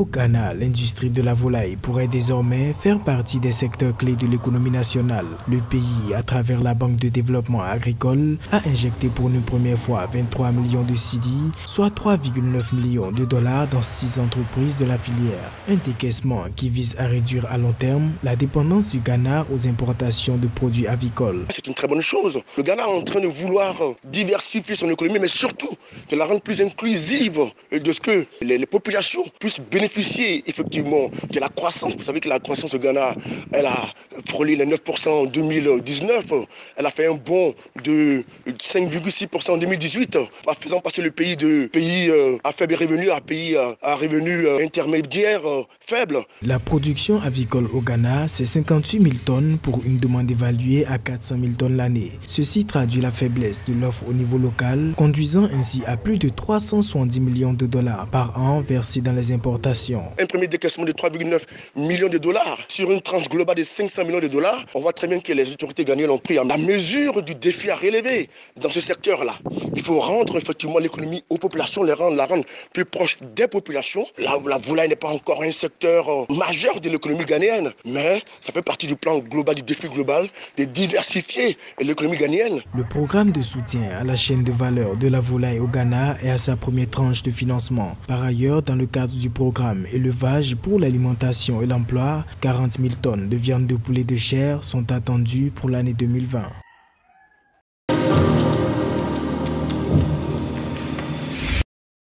Au Ghana, l'industrie de la volaille pourrait désormais faire partie des secteurs clés de l'économie nationale. Le pays, à travers la Banque de développement agricole, a injecté pour une première fois 23 millions de cedi, soit 3,9 millions de dollars dans 6 entreprises de la filière. Un décaissement qui vise à réduire à long terme la dépendance du Ghana aux importations de produits avicoles. C'est une très bonne chose. Le Ghana est en train de vouloir diversifier son économie, mais surtout de la rendre plus inclusive, de ce que les populations puissent bénéficier effectivement de la croissance. Vous savez que la croissance au Ghana, elle a frôlé les 9% en 2019. Elle a fait un bond de 5,6% en 2018, en faisant passer le pays de pays à faible revenu à pays à revenu intermédiaire faible. La production avicole au Ghana, c'est 58 000 tonnes pour une demande évaluée à 400 000 tonnes l'année. Ceci traduit la faiblesse de l'offre au niveau local, conduisant ainsi à plus de 370 millions de dollars par an versés dans les importations. Un premier décaissement de 3,9 millions de dollars sur une tranche globale de 500 millions de dollars. On voit très bien que les autorités ghanéennes ont pris la mesure du défi à relever dans ce secteur-là. Il faut rendre effectivement l'économie aux populations, la rendre plus proche des populations. La volaille n'est pas encore un secteur majeur de l'économie ghanéenne, mais ça fait partie du plan global, du défi global de diversifier l'économie ghanéenne. Le programme de soutien à la chaîne de valeur de la volaille au Ghana est à sa première tranche de financement. Par ailleurs, dans le cadre du programme élevage pour l'alimentation et l'emploi, 40 000 tonnes de viande de poulet de chair sont attendues pour l'année 2020.